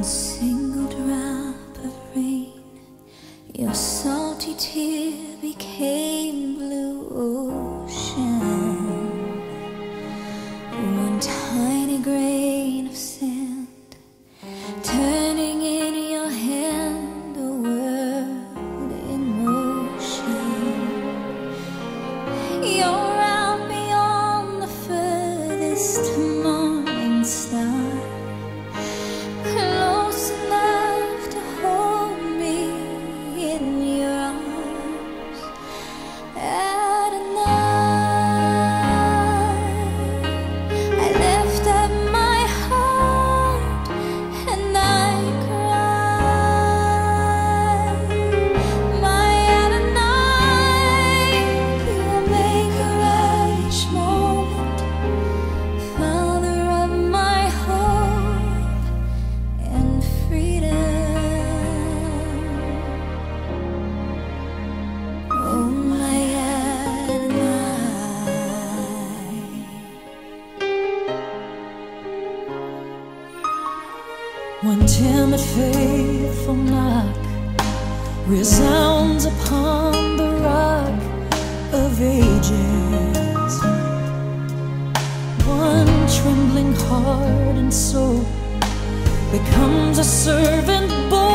single drop of rain, your salty tear became blue ocean. One tiny grain of sand turning in your hand, a world in motion. You're out beyond the furthest morning star, close enough to hold me in your arms. Adonai, I lift up my heart and I cry. My Adonai, you are maker of each moment, Father of my hope and freedom. Oh, my Adonai. One timid, faithful knock resounds upon the rock of ages. One trembling heart and soul becomes a servant boy.